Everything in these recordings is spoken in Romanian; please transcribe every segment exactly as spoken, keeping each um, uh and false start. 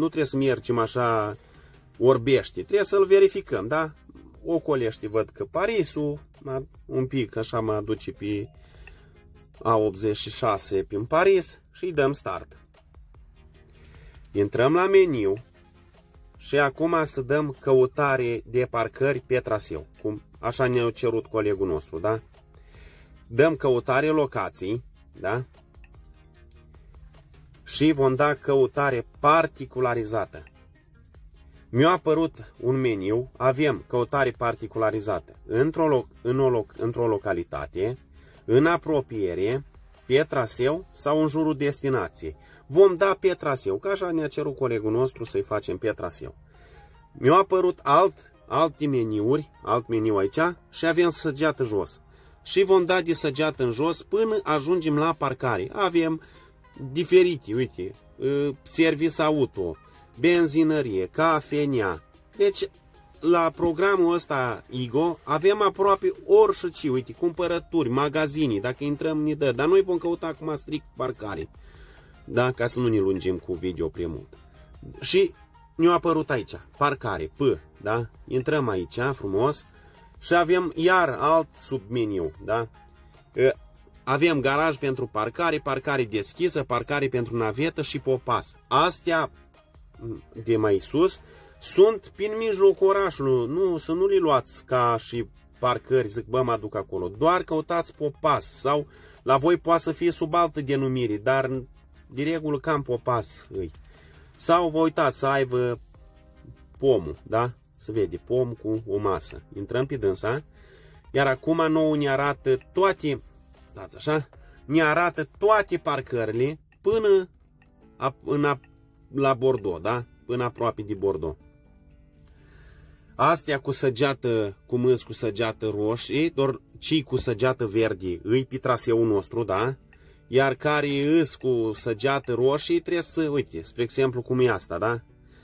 nu trebuie să mergem așa orbește, trebuie să-l verificăm, da? Ocolește, văd că Parisul, un pic așa mă aduce pe A optzeci și șase prin Paris și îi dăm start. Intrăm la meniu și acum să dăm căutare de parcări pe traseu, cum așa ne-a cerut colegul nostru, da? Dăm căutare locații, da? Și vom da căutare particularizată. Mi-a apărut un meniu, avem căutare particularizată într-o loc, în o loc, într-o localitate, în apropiere, pe traseu sau în jurul destinației. Vom da pe traseu, că așa ne-a cerut colegul nostru să-i facem pe traseu. Mi-a apărut alt, alte meniuri, alt meniu aici și avem săgeată jos. Și vom da de săgeată în jos până ajungem la parcare. Avem diferite, uite, service auto, benzinărie, cafenea. Deci, la programul ăsta I G O avem aproape orice, uite, cumpărături, magazini, dacă intrăm ne dă, dar noi vom căuta acum strict parcare, da, ca să nu ne lungim cu video prea mult. Și ne-a apărut aici, parcare, P, da, intrăm aici, frumos, și avem iar alt submeniu, da, avem garaj pentru parcare, parcare deschisă, parcare pentru navetă și popas. Astea de mai sus sunt prin mijlocul orașului, nu, să nu le luați ca și parcări, zic, bă, mă aduc acolo, doar căutați popas sau la voi poate să fie sub altă denumire, dar de regulă cam popas îi. Sau vă uitați să aibă pomul, da? Se vede pom cu o masă. Intrăm pe dânsa, iar acum nouă ne arată toate, dați așa, ne arată toate parcările până a, în a, la Bordeaux, da? Până aproape de Bordeaux. Astea cu săgeată, cum îs cu săgeată roșie, doar cei cu săgeată verde îi pe traseul nostru, da? Iar care îs cu săgeată roșie trebuie să, uite, spre exemplu cum e asta, da?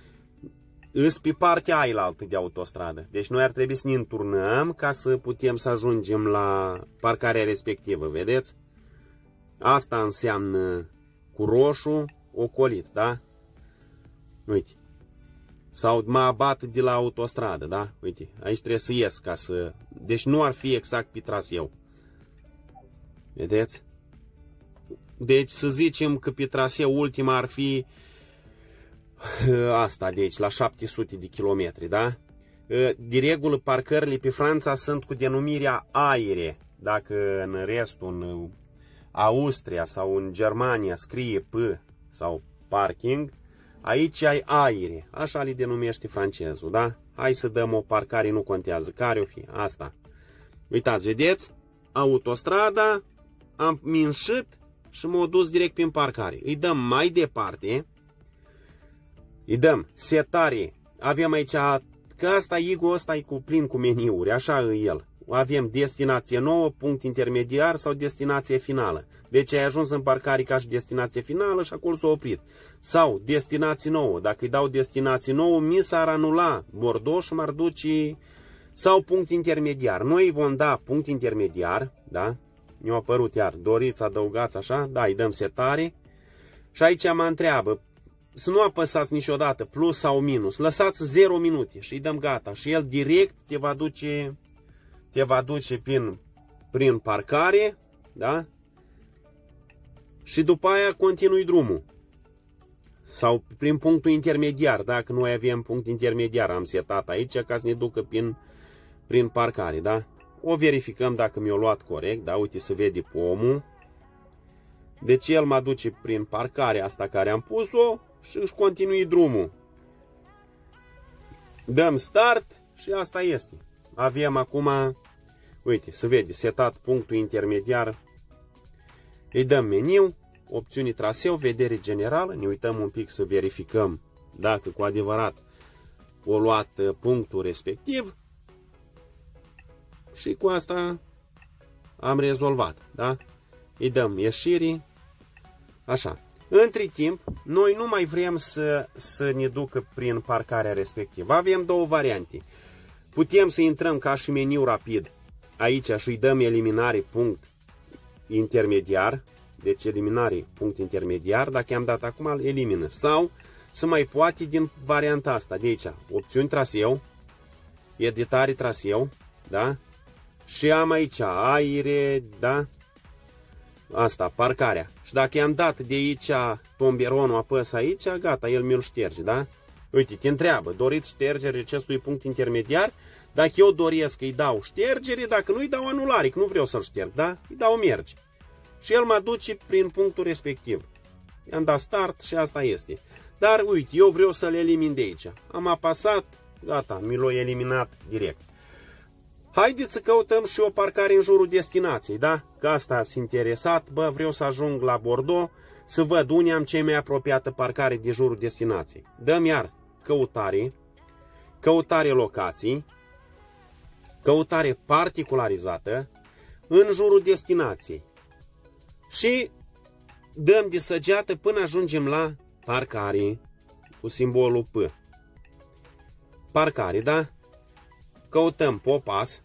Îs pe partea ailaltă de autostradă. Deci noi ar trebui să ne înturnăm ca să putem să ajungem la parcarea respectivă, vedeți? Asta înseamnă cu roșu ocolit, da? Uite. Sau mă abat de la autostradă, da? Uite, aici trebuie să ies ca să... Deci nu ar fi exact pe traseu. Vedeți? Deci să zicem că pe traseu ultima ar fi asta de aici, la șapte sute de kilometri, da? De regulă parcările pe Franța sunt cu denumirea aere. Dacă în restul, în Austria sau în Germania scrie P sau parking, aici ai aere, așa le denumește francezul, da? Hai să dăm o parcare, nu contează care o fi, asta. Uitați, vedeți? Autostrada, am minșit și m-a dus direct prin parcare. Îi dăm mai departe, îi dăm setare, avem aici, că asta I G O ăsta e cu plin cu meniuri, așa e el. Avem destinație nouă, punct intermediar sau destinație finală. Deci ai ajuns în parcare ca și destinație finală și acolo s-a oprit. Sau destinație nouă. Dacă îi dau destinație nouă, mi s-ar anula Bordeaux și m-ar duce... Sau punct intermediar. Noi vom da punct intermediar, da? Mi-a apărut iar, doriți să adăugați așa, da, îi dăm setare. Și aici mă întreabă, să nu apăsați niciodată plus sau minus, lăsați zero minute și îi dăm gata. Și el direct te va duce... te va duce prin, prin parcare, da? Și după aia continui drumul. Sau prin punctul intermediar, dacă noi avem punct intermediar, am setat aici ca să ne ducă prin, prin parcare, da? O verificăm dacă mi-a luat corect, da? Uite, se vede pomul. Deci el mă duce prin parcarea asta care am pus-o și își continui drumul. Dăm start și asta este. Avem acum, uite, se vede, setat punctul intermediar. Îi dăm meniu, opțiuni traseu, vedere generală, ne uităm un pic să verificăm dacă cu adevărat o luat punctul respectiv. Și cu asta am rezolvat, da? Îi dăm ieșirii, așa. Între timp, noi nu mai vrem să, să ne ducă prin parcarea respectivă. Avem două variante. Putem să intrăm ca și meniu rapid aici și îi dăm eliminare punct intermediar. Deci eliminare punct intermediar. Dacă i-am dat acum, îl elimină. Sau se mai poate din varianta asta de aici. Opțiuni traseu, editare traseu, da? Și am aici aire, da? Asta, parcarea. Și dacă i-am dat de aici tomberonul, apăs aici, gata, el mi-l șterge, da? Uite, te întreabă, doriți ștergerea acestui punct intermediar? Dacă eu doresc, îi dau ștergere, dacă nu, îi dau anulare, că nu vreau să-l șterg, da? Îi dau merge. Și el mă duce prin punctul respectiv. I-am dat start și asta este. Dar, uite, eu vreau să-l elimin de aici. Am apasat, gata, mi l-a eliminat direct. Haideți să căutăm și o parcare în jurul destinației, da? Că asta sunt interesat, bă, vreau să ajung la Bordeaux, să văd unde am cea mai apropiată parcare de jurul destinației. Dăm iar căutare, căutare locații, căutare particularizată în jurul destinației. Și dăm de săgeată până ajungem la parcare cu simbolul P. Parcare, da? Căutăm Popas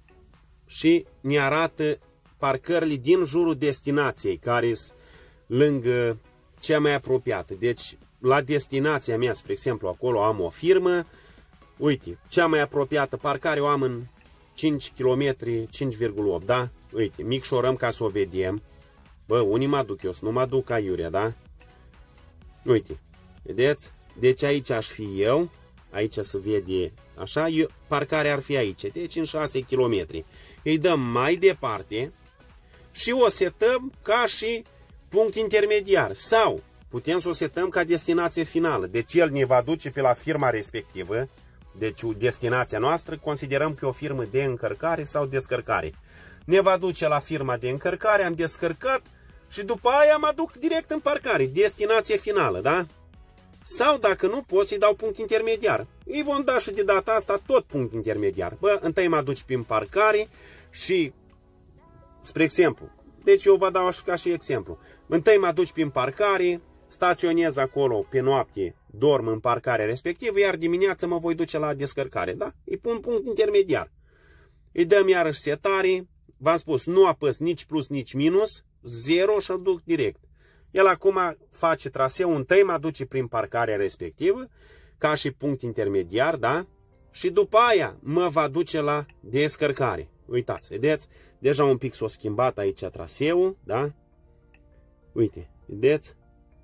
și ne arată parcările din jurul destinației, care sunt lângă cea mai apropiată. Deci, la destinația mea, spre exemplu, acolo am o firmă. Uite, cea mai apropiată parcare o am în cinci kilometri, cinci virgulă opt, da? Uite, micșorăm ca să o vedem. Bă, unii mă duc eu, să nu mă duc ca iurea, da? Uite, vedeți? Deci aici aș fi eu, aici se vede așa, eu, parcarea ar fi aici, deci în șase kilometri. Îi dăm mai departe și o setăm ca și punct intermediar. Sau putem să o setăm ca destinație finală. Deci el ne va duce pe la firma respectivă. Deci destinația noastră considerăm că e o firmă de încărcare sau descărcare. Ne va duce la firma de încărcare, am descărcat și după aia mă duc direct în parcare. Destinație finală, da? Sau dacă nu pot să-i dau punct intermediar. Îi vom da și de data asta tot punct intermediar. Bă, întâi mă duci prin parcare și, spre exemplu, deci eu vă dau așa ca și exemplu. Întâi mă duci prin parcare, staționez acolo pe noapte, dorm în parcarea respectivă, iar dimineața mă voi duce la descărcare, da? Îi pun punct intermediar. Îi dăm iarăși setare, v-am spus, nu apăs nici plus, nici minus, zero și-l duc direct. El acum face traseul, întâi mă duce prin parcarea respectivă, ca și punct intermediar, da? Și după aia mă va duce la descărcare. Uitați, vedeți? Deja un pic s-a schimbat aici traseul, da? Uite, vedeți?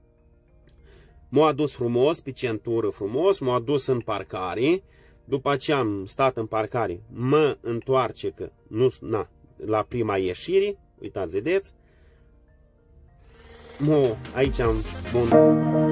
M-a adus frumos, pe centură frumos, m-a adus în parcare. După ce am stat în parcare, mă întoarce că nu, na, la prima ieșire. Uitați, vedeți? Mo, aici am... Bun.